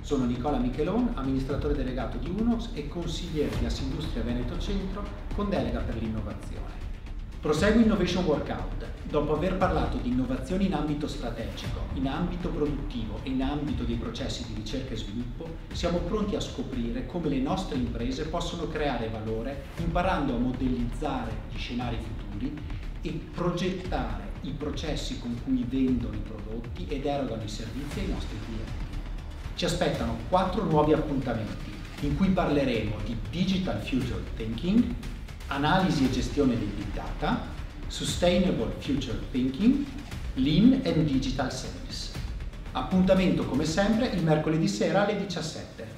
Sono Nicola Michelon, amministratore delegato di Unox e consigliere di Assindustria Veneto Centro con delega per l'innovazione. Prosegue Innovation Workout. Dopo aver parlato di innovazioni in ambito strategico, in ambito produttivo e in ambito dei processi di ricerca e sviluppo, siamo pronti a scoprire come le nostre imprese possono creare valore imparando a modellizzare gli scenari futuri e progettare i processi con cui vendono i prodotti ed erogano i servizi ai nostri clienti. Ci aspettano 4 nuovi appuntamenti in cui parleremo di Digital Future Thinking, analisi e gestione dei big data, Sustainable Future Thinking, Lean and Digital Sales. Appuntamento come sempre il mercoledì sera alle 17.